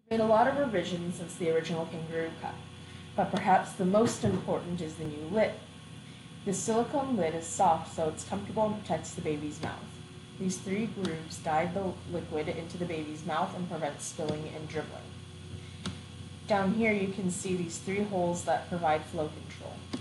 Made a lot of revisions since the original kangaroo cup, but perhaps the most important is the new lid. This silicone lid is soft so it's comfortable and protects the baby's mouth. These three grooves guide the liquid into the baby's mouth and prevent spilling and dribbling. Down here you can see these three holes that provide flow control.